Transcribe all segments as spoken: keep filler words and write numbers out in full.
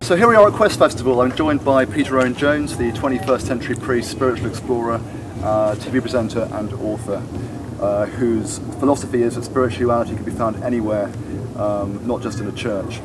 So here we are at Quest Festival. I'm joined by Peter Owen Jones, the twenty-first century priest, spiritual explorer, uh, T V presenter and author, uh, whose philosophy is that spirituality can be found anywhere, um, not just in a church.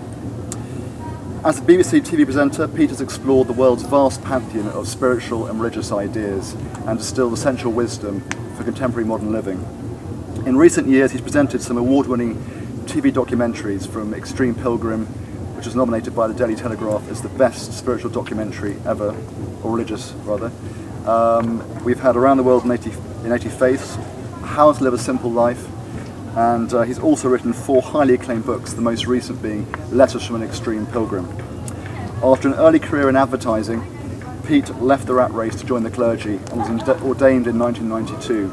As a B B C T V presenter, Peter's explored the world's vast pantheon of spiritual and religious ideas and distilled essential wisdom for contemporary modern living. In recent years, he's presented some award-winning T V documentaries, from Extreme Pilgrim, which was nominated by the Daily Telegraph as the best spiritual documentary ever, or religious rather. Um, we've had Around the World in eighty, in eighty Faiths, How to Live a Simple Life, and uh, he's also written four highly acclaimed books, the most recent being Letters from an Extreme Pilgrim. After an early career in advertising, Pete left the rat race to join the clergy and was ordained in nineteen ninety-two.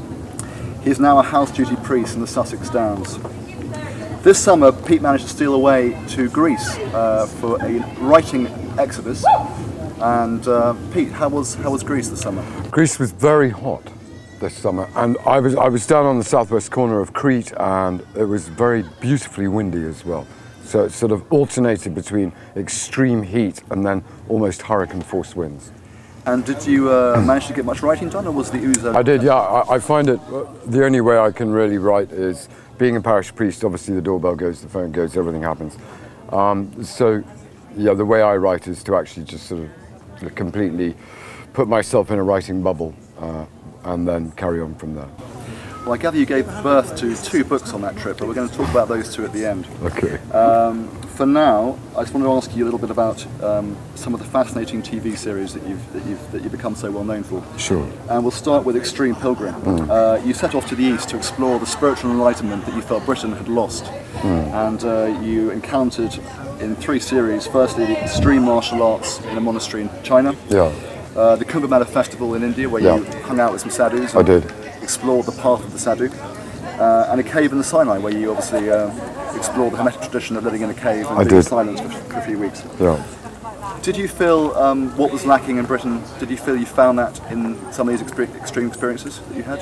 He is now a house duty priest in the Sussex Downs. This summer, Pete managed to steal away to Greece uh, for a writing exodus. And uh, Pete, how was how was Greece this summer? Greece was very hot this summer, and I was I was down on the southwest corner of Crete, and it was very beautifully windy as well. So it sort of alternated between extreme heat and then almost hurricane-force winds. And did you uh, manage to get much writing done, or was the ooze? I did, yeah. I, I find it uh, the only way I can really write is being a parish priest. Obviously, the doorbell goes, the phone goes, everything happens. Um, so, yeah, the way I write is to actually just sort of completely put myself in a writing bubble uh, and then carry on from there. Well, I gather you gave birth to two books on that trip, but we're going to talk about those two at the end. Okay. Um, for now, I just want to ask you a little bit about um, some of the fascinating T V series that you've that you've that you've become so well known for. Sure. And we'll start with Extreme Pilgrim. Mm. Uh, you set off to the east to explore the spiritual enlightenment that you felt Britain had lost, mm. and uh, you encountered in three series. Firstly, the extreme martial arts in a monastery in China. Yeah. Uh, the Kumbh Mela festival in India, where yeah. you hung out with some sadhus. I did. Explored the path of the sadhu, uh, and a cave in the Sinai, where you obviously uh, explored the Hermetic tradition of living in a cave and I being in did. silence for, for a few weeks. Yeah. Did you feel um, what was lacking in Britain? Did you feel you found that in some of these extre extreme experiences that you had?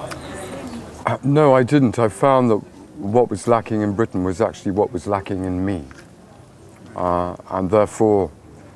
Uh, no, I didn't. I found that what was lacking in Britain was actually what was lacking in me, uh, and therefore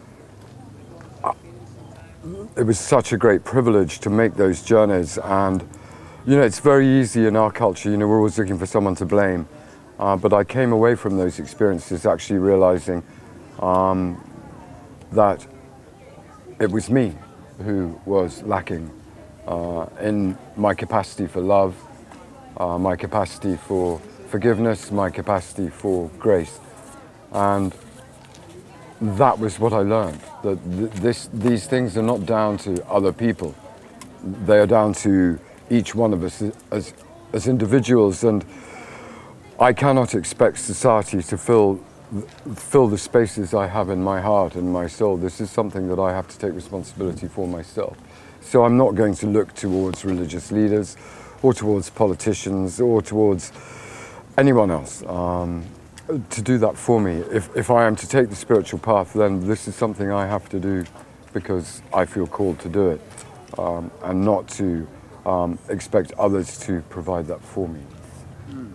uh, it was such a great privilege to make those journeys. And you know, it's very easy in our culture, you know, we're always looking for someone to blame. Uh, but I came away from those experiences actually realizing um, that it was me who was lacking uh, in my capacity for love, uh, my capacity for forgiveness, my capacity for grace. And that was what I learned, that th this, these things are not down to other people. They are down to each one of us as, as individuals, and I cannot expect society to fill, fill the spaces I have in my heart and my soul. This is something that I have to take responsibility for myself. So I'm not going to look towards religious leaders or towards politicians or towards anyone else um, to do that for me. If, if I am to take the spiritual path, then this is something I have to do because I feel called to do it, um, and not to Um, expect others to provide that for me. Mm.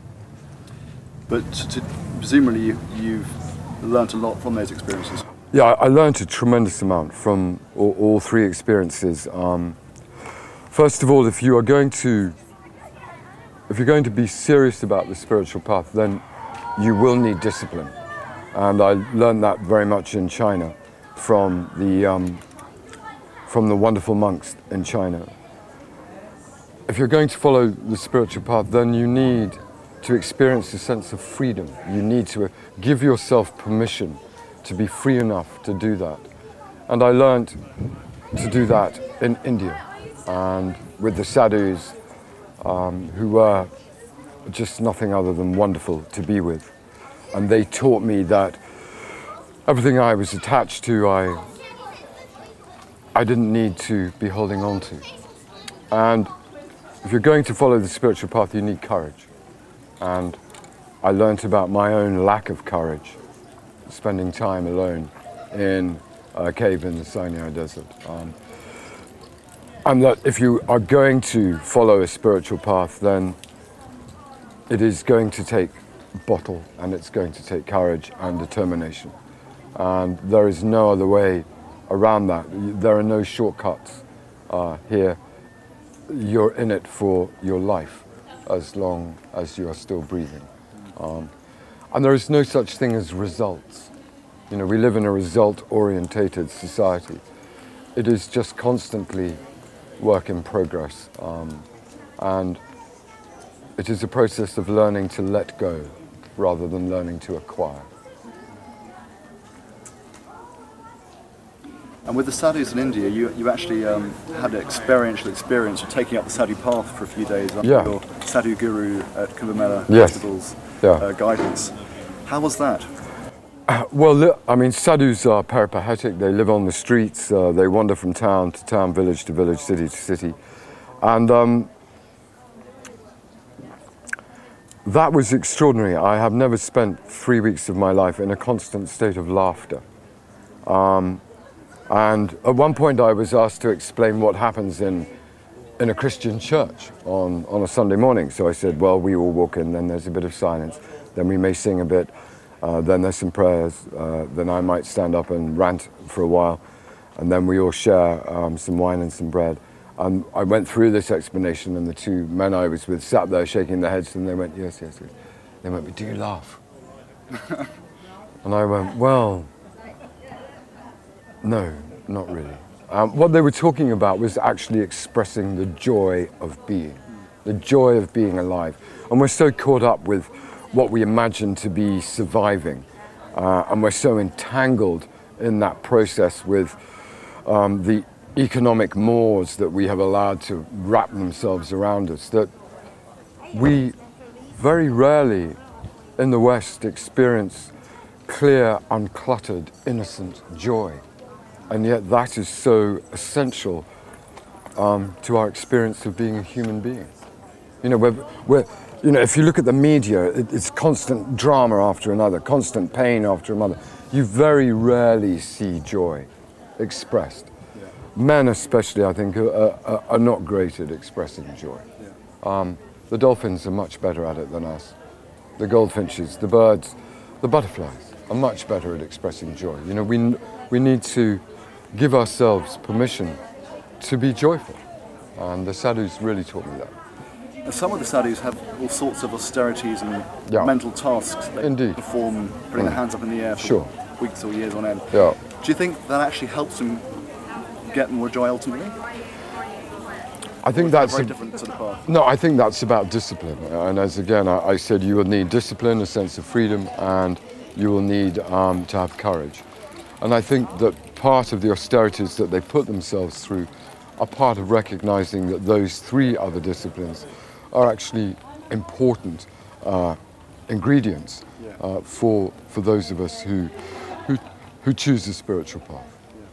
But to, presumably you, you've learnt a lot from those experiences. Yeah, I, I learned a tremendous amount from all, all three experiences. Um, first of all, if you are going to, if you're going to be serious about the spiritual path, then you will need discipline. And I learned that very much in China from the, um, from the wonderful monks in China. If you're going to follow the spiritual path, then you need to experience a sense of freedom. You need to give yourself permission to be free enough to do that. And I learned to do that in India, and with the sadhus, um, who were just nothing other than wonderful to be with. And they taught me that everything I was attached to, I, I didn't need to be holding on to. And if you're going to follow the spiritual path, you need courage. And I learnt about my own lack of courage, spending time alone in a cave in the Sinai desert. Um, and that if you are going to follow a spiritual path, then it is going to take bottle, and it's going to take courage and determination. And there is no other way around that. There are no shortcuts uh, here. You're in it for your life as long as you are still breathing. Um, and there is no such thing as results. You know, we live in a result-orientated society. It is just constantly work in progress. Um, and it is a process of learning to let go rather than learning to acquire. And with the sadhus in India, you, you actually um, had an experiential experience of taking up the sadhu path for a few days under yeah. your sadhu guru at Kumbh Mela yes. festivals yeah. uh, guidance. How was that? Uh, well, I mean, sadhus are peripatetic. They live on the streets. Uh, they wander from town to town, village to village, city to city. And um, that was extraordinary. I have never spent three weeks of my life in a constant state of laughter. Um, And at one point I was asked to explain what happens in, in a Christian church on, on a Sunday morning. So I said, well, we all walk in, then there's a bit of silence, then we may sing a bit, uh, then there's some prayers, uh, then I might stand up and rant for a while, and then we all share um, some wine and some bread. And I went through this explanation, and the two men I was with sat there shaking their heads, and they went, yes, yes, yes. They went, but do you laugh? And I went, well, no, not really. Um, what they were talking about was actually expressing the joy of being, the joy of being alive. And we're so caught up with what we imagine to be surviving, uh, and we're so entangled in that process with um, the economic mores that we have allowed to wrap themselves around us, that we very rarely in the West experience clear, uncluttered, innocent joy. And yet that is so essential um, to our experience of being a human being. You know, we're, we're, you know, if you look at the media, it, it's constant drama after another, constant pain after another. You very rarely see joy expressed. Yeah. Men especially, I think, are, are, are not great at expressing joy. Yeah. Um, the dolphins are much better at it than us. The goldfinches, the birds, the butterflies are much better at expressing joy. You know, we, we need to give ourselves permission to be joyful. And the sadhus really taught me that. Some of the sadhus have all sorts of austerities and yeah. mental tasks they Indeed. perform, putting mm. their hands up in the air for sure. weeks or years on end. Yeah. Do you think that actually helps them get more joy ultimately? I think that that's a very a, different sort of path. No, I think that's about discipline. And as again, I, I said, you will need discipline, a sense of freedom, and you will need um, to have courage. And I think that part of the austerities that they put themselves through are part of recognizing that those three other disciplines are actually important uh, ingredients uh, for, for those of us who, who, who choose the spiritual path.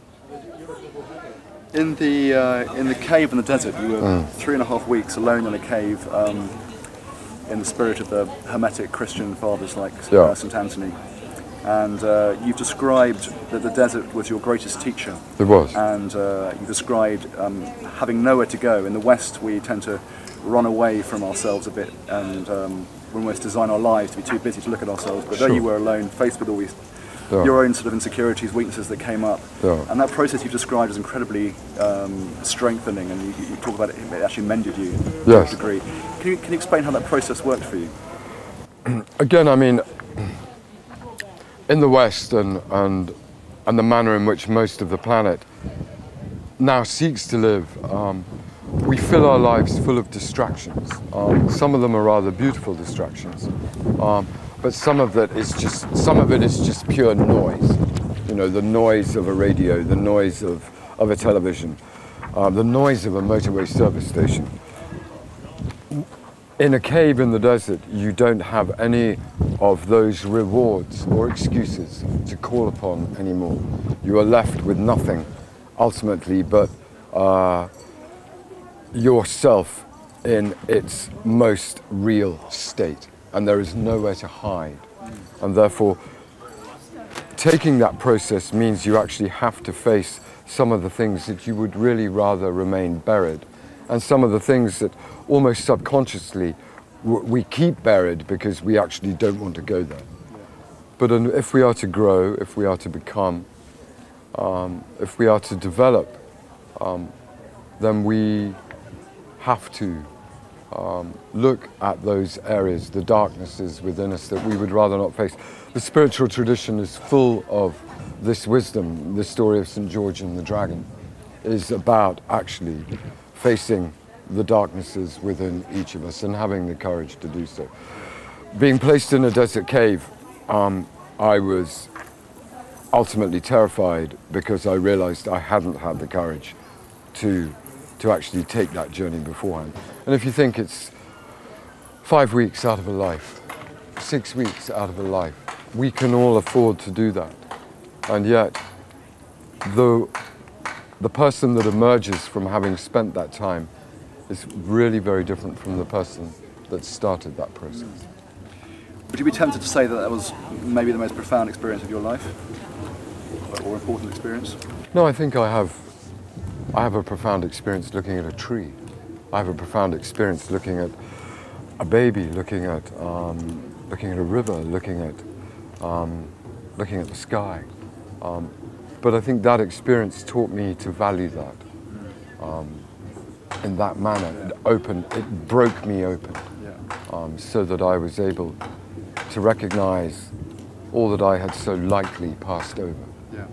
In the, uh, in the cave in the desert, you were mm. three and a half weeks alone in a cave um, in the spirit of the Hermetic Christian fathers like yeah. uh, Saint Anthony. And uh, you've described that the desert was your greatest teacher. It was. And uh, you described um, having nowhere to go. In the West, we tend to run away from ourselves a bit and um, we almost design our lives to be too busy to look at ourselves. But sure. there you were alone, faced with all these, yeah. your own sort of insecurities, weaknesses that came up. Yeah. And that process you've described is incredibly um, strengthening, and you, you talk about it, it actually mended you yes. to a degree. Can you, can you explain how that process worked for you? Again, I mean, in the West and, and, and the manner in which most of the planet now seeks to live, um, we fill our lives full of distractions. Um, some of them are rather beautiful distractions, um, but some of it is just some of it is just pure noise. You know, the noise of a radio, the noise of, of a television, uh, the noise of a motorway service station. In a cave in the desert, you don't have any of those rewards or excuses to call upon anymore. You are left with nothing, ultimately, but uh, yourself in its most real state, and there is nowhere to hide. And therefore, taking that process means you actually have to face some of the things that you would really rather remain buried, and some of the things that almost subconsciously w we keep buried because we actually don't want to go there. But if we are to grow, if we are to become, um, if we are to develop, um, then we have to um, look at those areas, the darknesses within us that we would rather not face. The spiritual tradition is full of this wisdom. The story of Saint George and the Dragon is about actually facing the darknesses within each of us and having the courage to do so. Being placed in a desert cave, um, I was ultimately terrified because I realized I hadn't had the courage to, to actually take that journey beforehand. And if you think it's five weeks out of a life, six weeks out of a life, we can all afford to do that. And yet, the, the person that emerges from having spent that time is really very different from the person that started that process. Would you be tempted to say that that was maybe the most profound experience of your life, or important experience? No, I think I have, I have a profound experience looking at a tree. I have a profound experience looking at a baby, looking at, um, looking at a river, looking at, um, looking at the sky. Um, but I think that experience taught me to value that um, in that manner. It opened, it broke me open, um, so that I was able to recognize all that I had so lightly passed over. Yeah.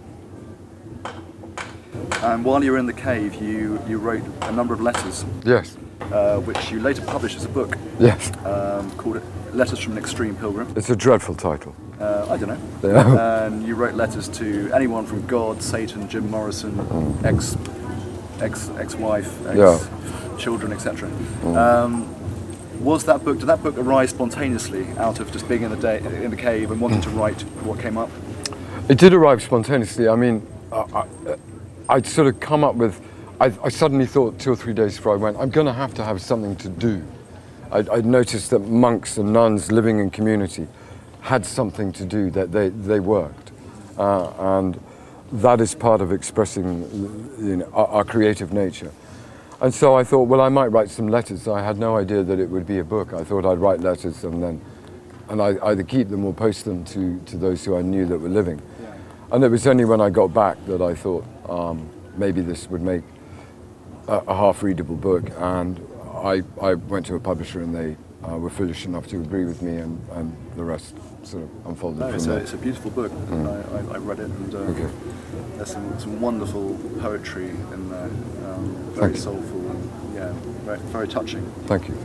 And while you were in the cave, you, you wrote a number of letters. Yes. Uh, which you later published as a book. Yes. Um, called Letters from an Extreme Pilgrim. It's a dreadful title. Uh, I don't know. Yeah. And you wrote letters to anyone from God, Satan, Jim Morrison, mm. ex, ex, ex-wife, ex-children, yeah. et cetera. Mm. Um, was that book? Did that book arise spontaneously out of just being in the day in the cave and wanting to write what came up? It did arrive spontaneously. I mean, I, I, I'd sort of come up with. I, I suddenly thought two or three days before I went, I'm going to have to have something to do. I'd, I'd noticed that monks and nuns living in community had something to do, that they, they worked. Uh, and that is part of expressing, you know, our, our creative nature. And so I thought, well, I might write some letters. I had no idea that it would be a book. I thought I'd write letters and then and I either keep them or post them to, to those who I knew that were living. Yeah. And it was only when I got back that I thought um, maybe this would make a, a half-readable book. And I, I went to a publisher and they uh, were foolish enough to agree with me, and, and the rest sort of unfolded no, from it's there. A, it's a beautiful book. Mm. I, I, I read it, and uh, okay. there's some, some wonderful poetry in there, um, very soulful, and yeah, very, very touching. Thank you.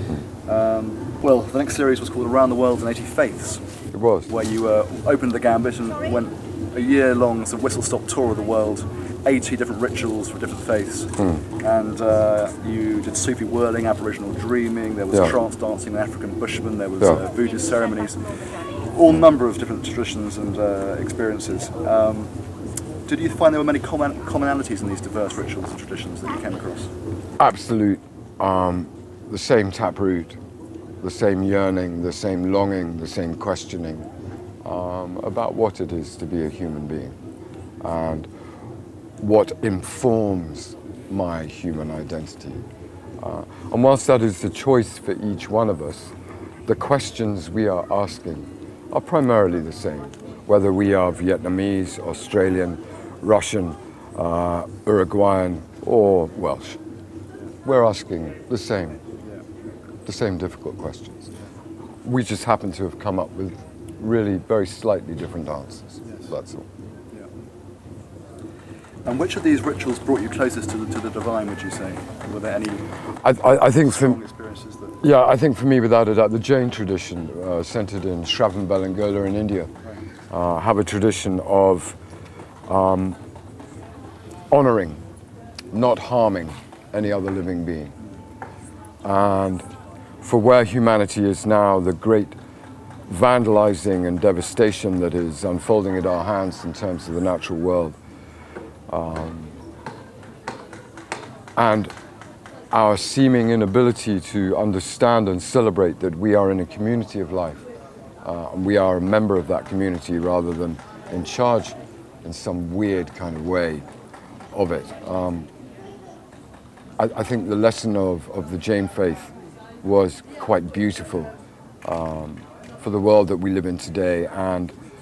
Um, well, the next series was called Around the World in eighty Faiths. It was. Where you uh, opened the gambit and Sorry. went a year-long sort of whistle-stop tour of the world, eighty different rituals for different faiths. Mm. And uh, you did Sufi whirling, Aboriginal dreaming, there was yeah. trance dancing, African Bushmen, there was yeah. uh, voodoo ceremonies, all number of different traditions and uh, experiences. Um, did you find there were many common commonalities in these diverse rituals and traditions that you came across? Absolute. Um, the same taproot, the same yearning, the same longing, the same questioning um, about what it is to be a human being and what informs my human identity. Uh, and whilst that is the choice for each one of us, the questions we are asking are primarily the same, whether we are Vietnamese, Australian, Russian, uh, Uruguayan, or Welsh. We're asking the same, the same difficult questions. We just happen to have come up with really very slightly different answers, yes. That's all. Yeah. And which of these rituals brought you closest to the, to the divine, would you say? Were there any I, I, I think strong for, experiences that... Yeah, I think for me, without a doubt, the Jain tradition, uh, centered in Shravanbelangola in India, uh, have a tradition of um, honoring, not harming any other living being. And for where humanity is now, the great vandalizing and devastation that is unfolding at our hands in terms of the natural world, um, and our seeming inability to understand and celebrate that we are in a community of life, uh, and we are a member of that community rather than in charge in some weird kind of way of it. Um, I, I think the lesson of, of the Jain faith was quite beautiful um, for the world that we live in today, and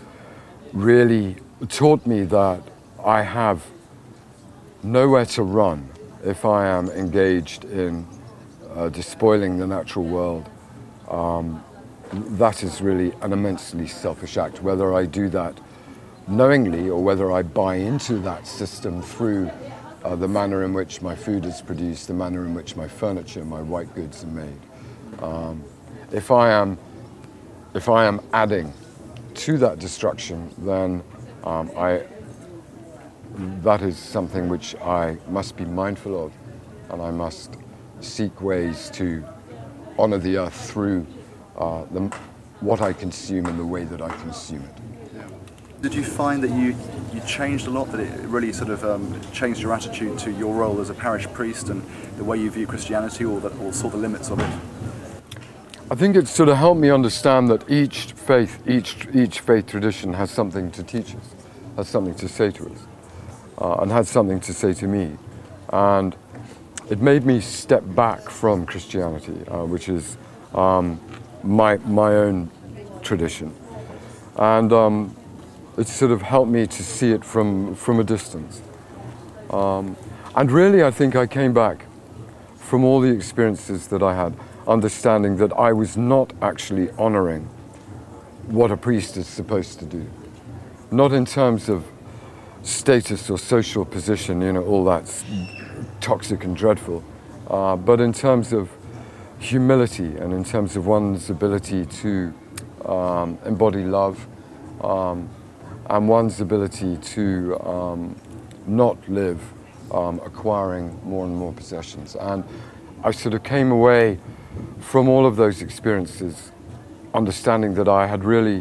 really taught me that I have nowhere to run if I am engaged in uh, despoiling the natural world. Um, that is really an immensely selfish act, whether I do that knowingly or whether I buy into that system through uh, the manner in which my food is produced, the manner in which my furniture, my white goods are made. Um, if I am, if I am adding to that destruction, then um, I, that is something which I must be mindful of, and I must seek ways to honor the earth through uh, the, what I consume and the way that I consume it. Did you find that you, you changed a lot, that it really sort of um, changed your attitude to your role as a parish priest and the way you view Christianity, or, that, or saw the limits of it? I think it sort of helped me understand that each faith, each, each faith tradition has something to teach us, has something to say to us, uh, and had something to say to me. And it made me step back from Christianity, uh, which is um, my, my own tradition. And um, it sort of helped me to see it from, from a distance. Um, and really, I think I came back from all the experiences that I had, understanding that I was not actually honoring what a priest is supposed to do. Not in terms of status or social position, you know, all that's toxic and dreadful, uh, but in terms of humility and in terms of one's ability to um, embody love, um, and one's ability to um, not live um, acquiring more and more possessions. And I sort of came away from all of those experiences understanding that I had really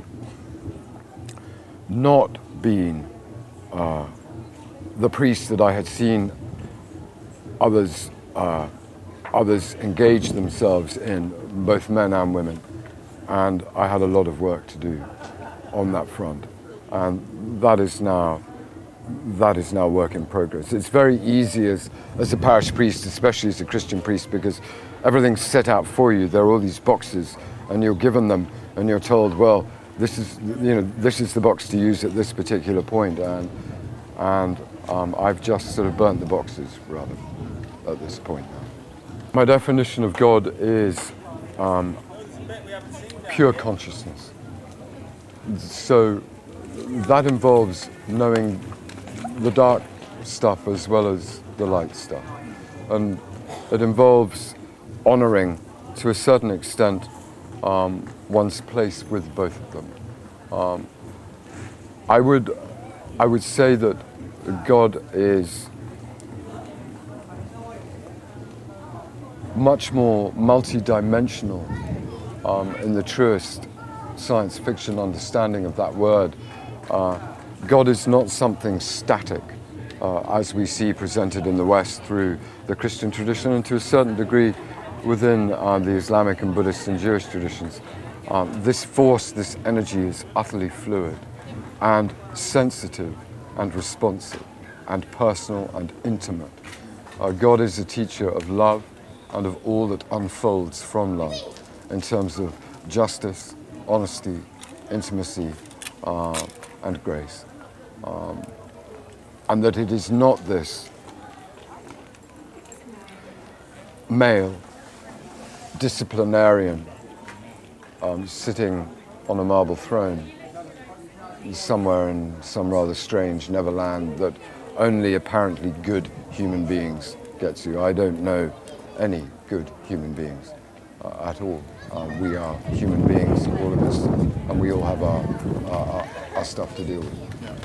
not been uh, the priest that I had seen others, uh, others engage themselves in, both men and women. And I had a lot of work to do on that front. And that is now, that is now work in progress. It's very easy as, as a parish priest, especially as a Christian priest, because everything's set out for you. There are all these boxes, and you're given them, and you're told, well, this is, you know, this is the box to use at this particular point. And, and um, I've just sort of burnt the boxes, rather, at this point now. My definition of God is um, pure consciousness. So that involves knowing the dark stuff as well as the light stuff. And it involves honoring, to a certain extent, um, one's place with both of them. Um, I would, I would say that God is much more multi-dimensional um, in the truest science fiction understanding of that word. Uh, God is not something static, uh, as we see presented in the West through the Christian tradition, and to a certain degree within uh, the Islamic and Buddhist and Jewish traditions. Um, this force, this energy is utterly fluid and sensitive and responsive and personal and intimate. Uh, God is a teacher of love and of all that unfolds from love in terms of justice, honesty, intimacy, uh, and grace. Um, and that it is not this male disciplinarian um, sitting on a marble throne somewhere in some rather strange Neverland that only apparently good human beings get to. I don't know any good human beings uh, at all. Uh, we are human beings, all of us, and we all have our, our, our stuff to deal with.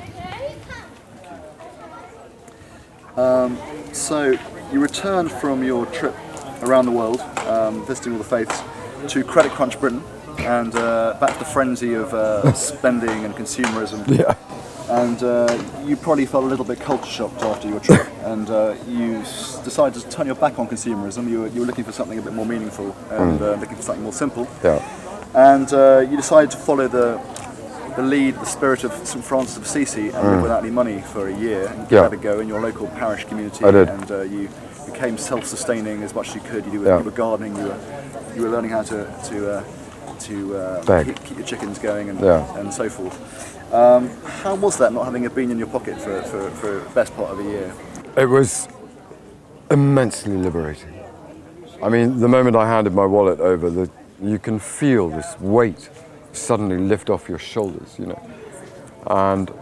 Um, so you returned from your trip around the world, um, visiting all the faiths, to Credit Crunch Britain, and uh, back to the frenzy of uh, spending and consumerism. Yeah. And uh, you probably felt a little bit culture shocked after your trip, and uh, you s decided to turn your back on consumerism. You were, you were looking for something a bit more meaningful, and mm. uh, looking for something more simple. Yeah. And uh, you decided to follow the the lead, the spirit of Saint Francis of Assisi, and mm. live without any money for a year, and give yeah. that a go in your local parish community. I did. And uh, you became self-sustaining as much as you could. You were, yeah. you were gardening. You were you were learning how to to uh, to uh, Beg. keep, keep your chickens going and, Yeah. and so forth. Um, how was that, not having a bean in your pocket for, for, for the best part of a year? It was immensely liberating. I mean, the moment I handed my wallet over, the, you can feel this weight suddenly lift off your shoulders, you know. And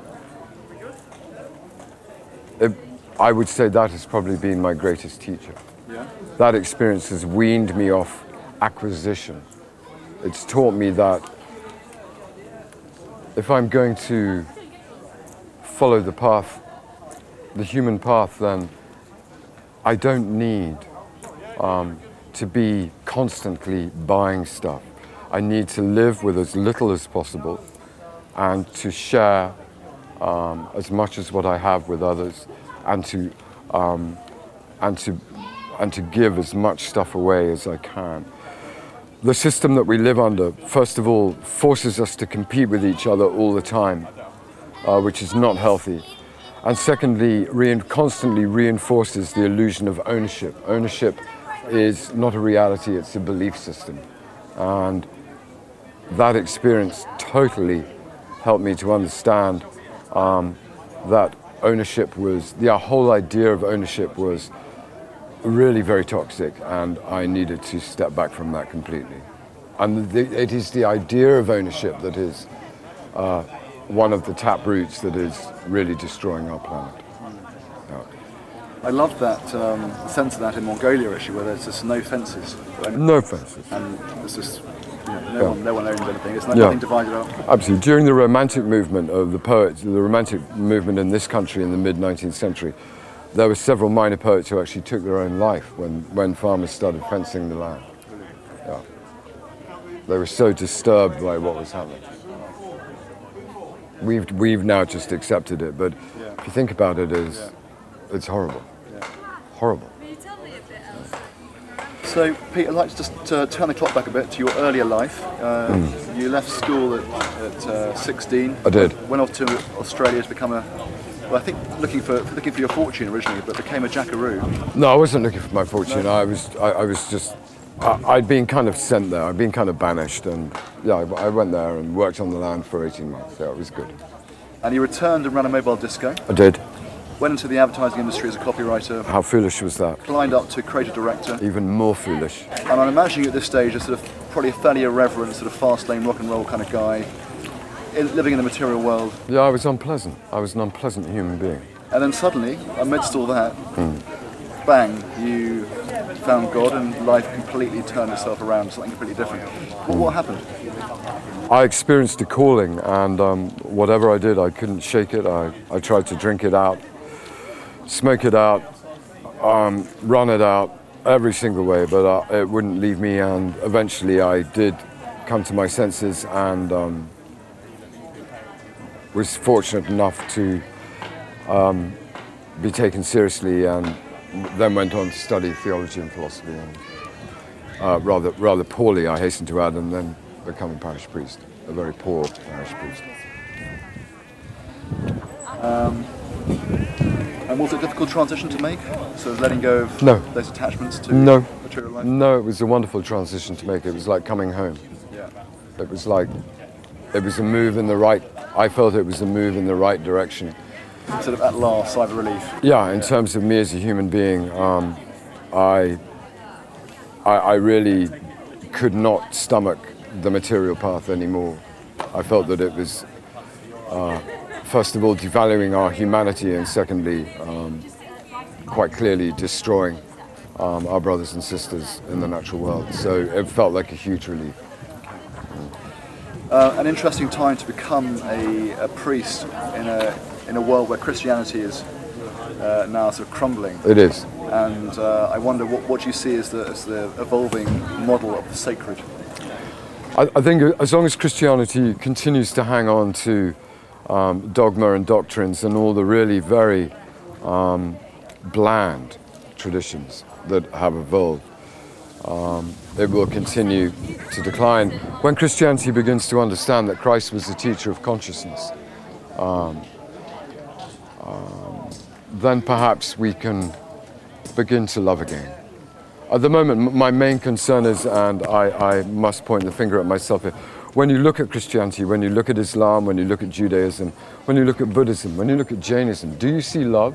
it, I would say that has probably been my greatest teacher. Yeah. That experience has weaned me off acquisition. It's taught me that if I'm going to follow the path, the human path, then I don't need um, to be constantly buying stuff. I need to live with as little as possible and to share um, as much as what I have with others, and to um, and to and to give as much stuff away as I can. The system that we live under, first of all, forces us to compete with each other all the time, uh, which is not healthy. And secondly, rein constantly reinforces the illusion of ownership. Ownership is not a reality, it's a belief system. And that experience totally helped me to understand um, that ownership was, the whole idea of ownership was really very toxic, and I needed to step back from that completely. And the, it is the idea of ownership that is uh, one of the tap roots that is really destroying our planet. Yeah. I love that um, sense of that in Mongolia, actually, where there's just no fences. No fences. And there's just, you know, no, Yeah. one, no one owns anything. It's not, Yeah. nothing divided up. Absolutely. During the Romantic movement of the poets, the Romantic movement in this country in the mid nineteenth century, there were several minor poets who actually took their own life when, when farmers started fencing the land. Yeah. They were so disturbed by what was happening. We've, we've now just accepted it, but Yeah. if you think about it, it's, it's horrible. Yeah. Horrible. So, Pete, I'd like to just uh, turn the clock back a bit to your earlier life. Uh, Mm. You left school at, at uh, sixteen. I did. Went off to Australia to become a, well, I think looking for looking for your fortune originally, but became a jackaroo. No, I wasn't looking for my fortune. I was, I, I was just, I, I'd been kind of sent there. I'd been kind of banished, and yeah, I, I went there and worked on the land for eighteen months. Yeah, it was good. And you returned and ran a mobile disco. I did. Went into the advertising industry as a copywriter. How foolish was that? Climbed up to creative director. Even more foolish. And I'm imagining you at this stage a sort of probably a fairly irreverent, sort of fast lane rock and roll kind of guy, in, living in the material world. Yeah, I was unpleasant. I was an unpleasant human being. And then suddenly, amidst all that, bang, you found God and life completely turned itself around, something completely different. What, what happened? I experienced a calling, and um, whatever I did, I couldn't shake it. I, I tried to drink it out, smoke it out, um, run it out, every single way, but uh, it wouldn't leave me, and eventually I did come to my senses and um, was fortunate enough to um, be taken seriously, and then went on to study theology and philosophy, and uh, rather, rather poorly, I hasten to add, and then become a parish priest, a very poor parish priest. Um, and was it a difficult transition to make? Sort of letting go of No. those attachments to No. material life? No, it was a wonderful transition to make. It was like coming home. Yeah. It was like, it was a move in the right, I felt it was a move in the right direction. Sort of at last, sigh of relief. Yeah, in terms of me as a human being, um, I, I, I really could not stomach the material path anymore. I felt that it was, uh, first of all, devaluing our humanity, and secondly, um, quite clearly destroying um, our brothers and sisters in the natural world. So it felt like a huge relief. Uh, an interesting time to become a, a priest in a in a world where Christianity is uh, now sort of crumbling. It is. And uh, I wonder what, what you see as the, as the evolving model of the sacred. I, I think as long as Christianity continues to hang on to um, dogma and doctrines and all the really very um, bland traditions that have evolved, um, it will continue to decline. When Christianity begins to understand that Christ was the teacher of consciousness, um, um, then perhaps we can begin to love again. at the moment, m- my main concern is, and I, I must point the finger at myself here, when you look at Christianity, when you look at Islam, when you look at Judaism, when you look at Buddhism, when you look at Jainism, do you see love?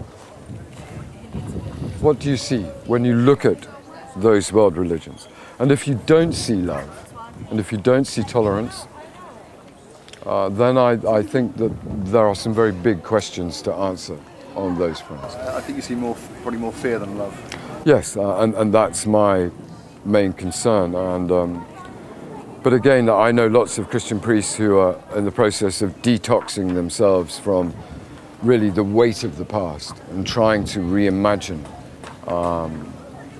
What do you see when you look at those world religions? And if you don't see love, and if you don't see tolerance, uh, then I, I think that there are some very big questions to answer on those fronts. I think you see more, probably more fear than love. Yes, uh, and, and that's my main concern. And um, but again, I know lots of Christian priests who are in the process of detoxing themselves from really the weight of the past and trying to reimagine, um,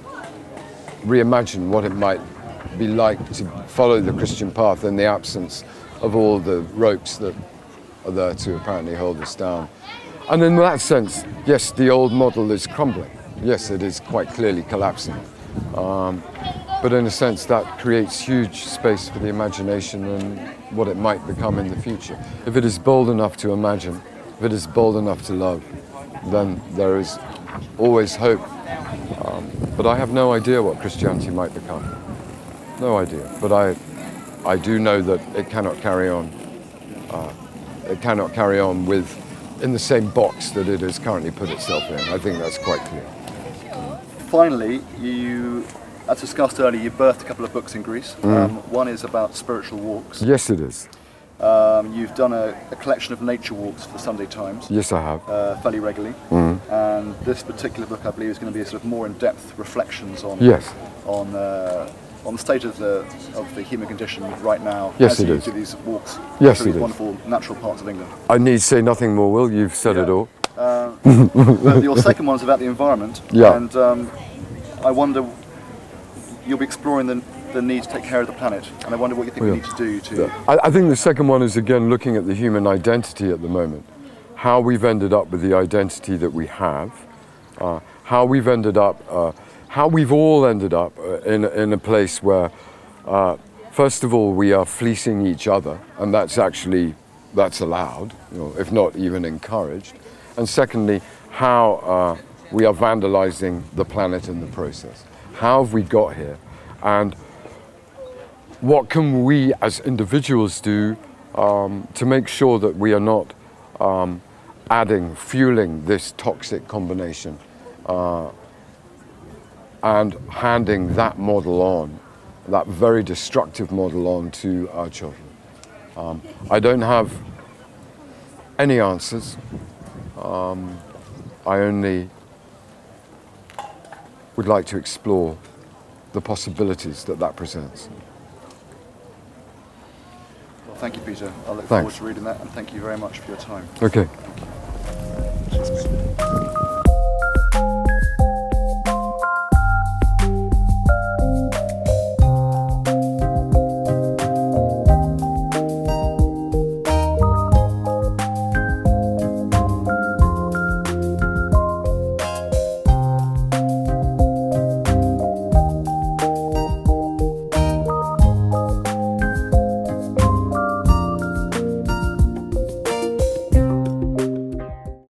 reimagine what it might be like to follow the Christian path in the absence of all the ropes that are there to apparently hold us down. And in that sense, yes, the old model is crumbling. Yes, it is quite clearly collapsing. Um, but in a sense, that creates huge space for the imagination and what it might become in the future. If it is bold enough to imagine, if it is bold enough to love, then there is always hope. Um, but I have no idea what Christianity might become. No idea. But I, I do know that it cannot carry on. Uh, it cannot carry on with, in the same box that it has currently put itself in. I think that's quite clear. Finally, you, as discussed earlier, you birthed a couple of books in Greece. Mm. Um, one is about spiritual walks. Yes, it is. Um, you've done a, a collection of nature walks for the Sunday Times. Yes, I have. Uh, fairly regularly. Mm. And this particular book, I believe, is going to be a sort of more in-depth reflections on yes. on uh, on the state of the of the human condition right now. Yes, as it you is. do these walks yes, through it these is. wonderful natural parts of England. I need say nothing more, Will. You've said yeah. it all. Uh, but your second one is about the environment. Yeah. And um, I wonder, you'll be exploring the, the need to take care of the planet, and I wonder what you think oh, yeah. we need to do to... Yeah. I, I think the second one is, again, looking at the human identity at the moment, how we've ended up with the identity that we have, uh, how we've ended up, uh, how we've all ended up uh, in, in a place where, uh, first of all, we are fleecing each other, and that's actually, that's allowed, you know, if not even encouraged, and secondly, how uh, we are vandalizing the planet in the process. How have we got here? And what can we as individuals do um, to make sure that we are not um, adding, fueling this toxic combination uh, and handing that model on, that very destructive model on to our children? Um, I don't have any answers. Um, I only would like to explore the possibilities that that presents. Well, thank you, Peter. I look Thanks. forward to reading that, and thank you very much for your time. Okay.